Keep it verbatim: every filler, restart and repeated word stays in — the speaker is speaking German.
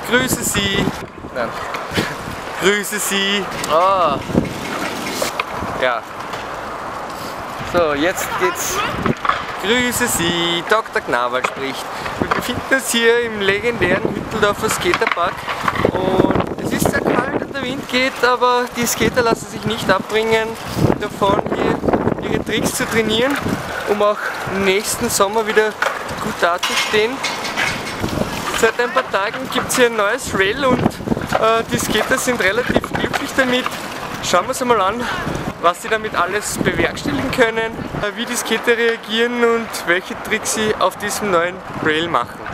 Grüße Sie. Nein. Grüße Sie. Oh. Ja. So, jetzt geht's. Grüße Sie, Doktor Knawal spricht. Wir befinden uns hier im legendären Hütteldorfer Skaterpark und es ist sehr kalt und der Wind geht, aber die Skater lassen sich nicht abbringen davon, hier ihre Tricks zu trainieren, um auch nächsten Sommer wieder gut dazustehen. Seit ein paar Tagen gibt es hier ein neues Rail und äh, die Skater sind relativ glücklich damit. Schauen wir uns einmal an, was sie damit alles bewerkstelligen können, wie die Skater reagieren und welche Tricks sie auf diesem neuen Rail machen.